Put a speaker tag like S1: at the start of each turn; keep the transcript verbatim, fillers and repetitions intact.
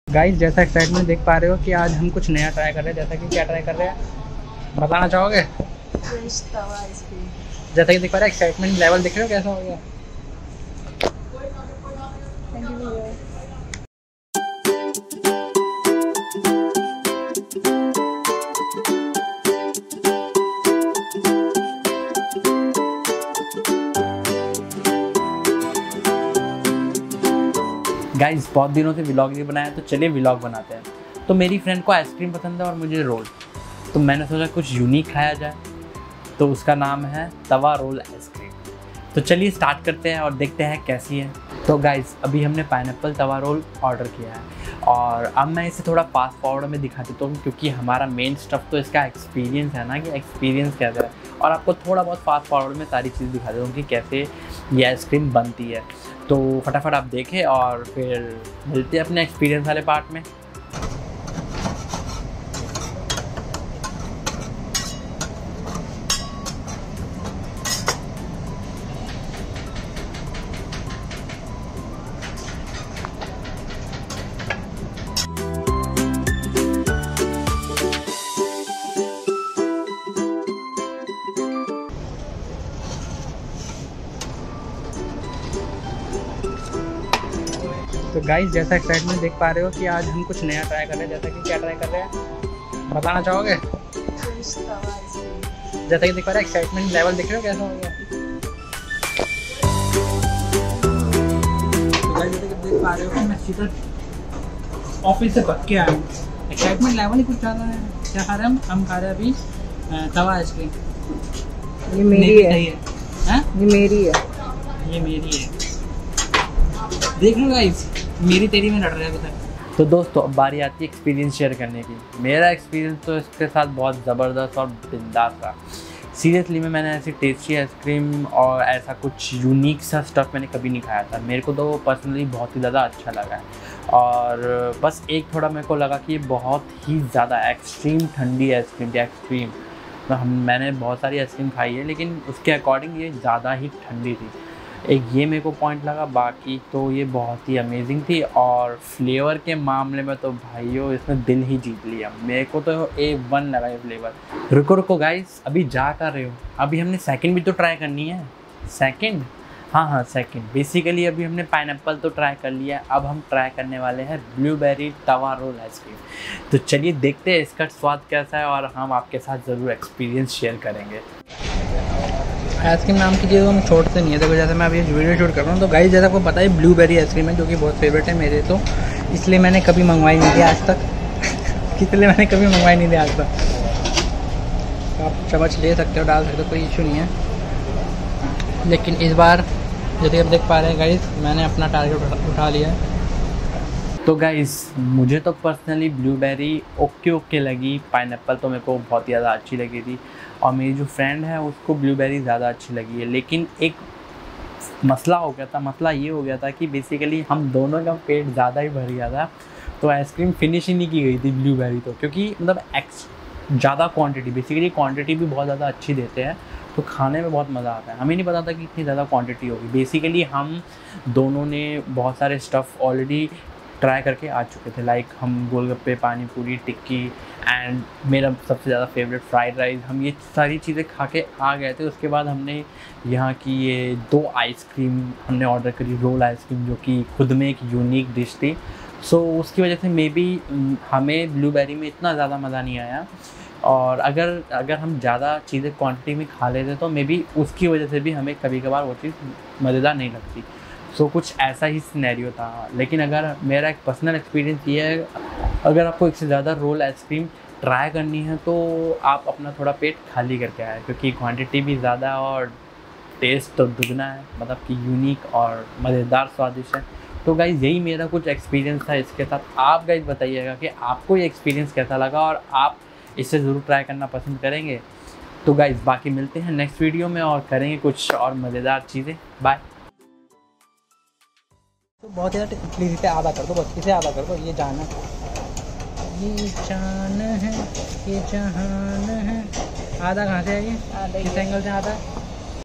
S1: Guys जैसा excitement देख पा रहे हो कि आज हम कुछ नया ट्राई कर रहे हैं। जैसा कि क्या ट्राई कर रहे हैं बताना चाहोगे?
S2: तवा आइसक्रीम।
S1: जैसा कि देख पा रहे हो एक्साइटमेंट लेवल देख रहे हो कैसा हो गया। गाइस बहुत दिनों से व्लॉग नहीं बनाया तो चलिए व्लॉग बनाते हैं। तो मेरी फ्रेंड को आइसक्रीम पसंद है और मुझे रोल, तो मैंने सोचा कुछ यूनिक खाया जाए, तो उसका नाम है तवा रोल आइसक्रीम। तो चलिए स्टार्ट करते हैं और देखते हैं कैसी है। तो गाइस अभी हमने पाइनएप्पल तवा रोल ऑर्डर किया है और अब मैं इसे थोड़ा फास्ट फॉरवर्ड में दिखा देता हूँ, क्योंकि हमारा मेन स्टफ तो इसका एक्सपीरियंस है ना, कि एक्सपीरियंस कैसा है, और आपको थोड़ा बहुत फास्ट फॉरवर्ड में सारी चीज़ दिखा देता हूँ कि कैसे ये आइसक्रीम बनती है। तो फटाफट आप देखें और फिर मिलते हैं अपने एक्सपीरियंस वाले पार्ट में। तो गाइस जैसा एक्साइटमेंट देख पा रहे हो कि आज हम कुछ नया ट्राई कर रहे हैं। जैसा कि क्या ट्राई कर रहे हैं बताना चाहोगे?
S2: तवा आइसक्रीम।
S1: जैसा कि देख पा रहे हो एक्साइटमेंट लेवल देख रहे हो कैसा हो गया। तो गाइस जैसा कि देख पा रहे हो कि मैं सीधा ऑफिस से भाग के आया हूँ। एक्साइटमेंट लेवल ही कुछ ज़्यादा है। क्या खा रहे हैं हम? हम खा रहे हैं अभी तवा आइसक्रीम।
S2: ये मेरी है।
S1: हैं?
S2: ये मेरी है।
S1: ये मेरी है। देख लो गाइस, मेरी तेरी में लड़ रहे हैं अभी तक। तो दोस्तों अब बारी आती है एक्सपीरियंस शेयर करने की। मेरा एक्सपीरियंस तो इसके साथ बहुत ज़बरदस्त और बिंदास था। सीरियसली में मैंने ऐसी टेस्टी आइसक्रीम और ऐसा कुछ यूनिक सा स्टफ़ मैंने कभी नहीं खाया था। मेरे को तो पर्सनली बहुत ही ज़्यादा अच्छा लगा है, और बस एक थोड़ा मेरे को लगा कि ये बहुत ही ज़्यादा एक्सट्रीम ठंडी आइसक्रीम थी। एक्सट्रीम हम मैंने बहुत सारी आइसक्रीम खाई है, लेकिन उसके अकॉर्डिंग ये ज़्यादा ही ठंडी थी। एक ये मेरे को पॉइंट लगा। बाकी तो ये बहुत ही अमेजिंग थी, और फ्लेवर के मामले में तो भाइयों इसने दिल ही जीत लिया। मेरे को तो ए वन लगा ये फ्लेवर। रुको रुको गाइस, अभी जा कर रहे हो? अभी हमने सेकंड भी तो ट्राई करनी है। सेकंड? हाँ हाँ सेकंड। बेसिकली अभी हमने पाइनएप्पल तो ट्राई कर लिया, अब हम ट्राई करने वाले हैं ब्लूबेरी तवा रोल आइसक्रीम। तो चलिए देखते हैं इसका स्वाद कैसा है, और हम आपके साथ ज़रूर एक्सपीरियंस शेयर करेंगे। आइसक्रीम नाम की चीज़ हम छोड़ते नहीं है। देखो जैसे मैं अभी वीडियो शूट कर रहा हूँ, तो गाइस जैसा आपको पता है ब्लूबेरी आइसक्रीम है, जो कि बहुत फेवरेट है मेरे, तो इसलिए मैंने कभी मंगवाई नहीं थी आज तक। इसलिए मैंने कभी मंगवाई नहीं थी आज तक। तो आप चम्मच ले सकते हो, डाल सकते हो, कोई इशू नहीं है। लेकिन इस बार जैसे आप देख पा रहे हैं गाइस, मैंने अपना टारगेट उठा लिया है। तो गाइस मुझे तो पर्सनली ब्लूबेरी ओके ओके लगी। पाइनएप्पल तो मेरे को बहुत ही ज़्यादा अच्छी लगी थी, और मेरी जो फ्रेंड है उसको ब्लूबेरी ज़्यादा अच्छी लगी है। लेकिन एक मसला हो गया था। मसला ये हो गया था कि बेसिकली हम दोनों का पेट ज़्यादा ही भर गया था, तो आइसक्रीम फिनिश ही नहीं की गई थी ब्लूबेरी तो, क्योंकि मतलब एक्स ज़्यादा क्वांटिटी, बेसिकली क्वांटिटी भी बहुत ज़्यादा अच्छी देते हैं, तो खाने में बहुत मज़ा आता है। हमें नहीं पता था कि इतनी ज़्यादा क्वांटिटी होगी। बेसिकली हम दोनों ने बहुत सारे स्टफ़ ऑलरेडी ट्राई करके आ चुके थे, लाइक हम गोलगप्पे, पानी पूरी, टिक्की, एंड मेरा सबसे ज़्यादा फेवरेट फ्राइड राइस। हम ये सारी चीज़ें खा के आ गए थे। उसके बाद हमने यहाँ की ये दो आइसक्रीम हमने ऑर्डर करी, रोल आइसक्रीम, जो कि खुद में एक यूनिक डिश थी। सो so, उसकी वजह से मे बी हमें ब्लूबेरी में इतना ज़्यादा मज़ा नहीं आया, और अगर अगर हम ज़्यादा चीज़ें क्वांटिटी में खा लेते तो मे बी उसकी वजह से भी हमें कभी कभार वो चीज़ मज़ेदार नहीं लगती। सो so, कुछ ऐसा ही सिनेरियो था। लेकिन अगर मेरा एक पर्सनल एक्सपीरियंस ये है, अगर आपको एक से ज़्यादा रोल आइसक्रीम ट्राई करनी है तो आप अपना थोड़ा पेट खाली करके आए, क्योंकि क्वांटिटी भी ज़्यादा और टेस्ट तो दुगना है, मतलब कि यूनिक और मज़ेदार स्वादिष्ट है। तो गाइज़ यही मेरा कुछ एक्सपीरियंस था इसके साथ। आप गाइज़ बताइएगा कि आपको ये एक्सपीरियंस कैसा लगा, और आप इसे ज़रूर ट्राई करना पसंद करेंगे। तो गाइज़ बाकी मिलते हैं नेक्स्ट वीडियो में, और करेंगे कुछ और मज़ेदार चीज़ें। बाय। तो बहुत ज़्यादा प्लीज़ इसे आधा कर दो, बस इसे आधा कर दो। ये जान है, ये जान है, ये जहान है। आधा कहाँ से है ये? किस एंगल से आता है?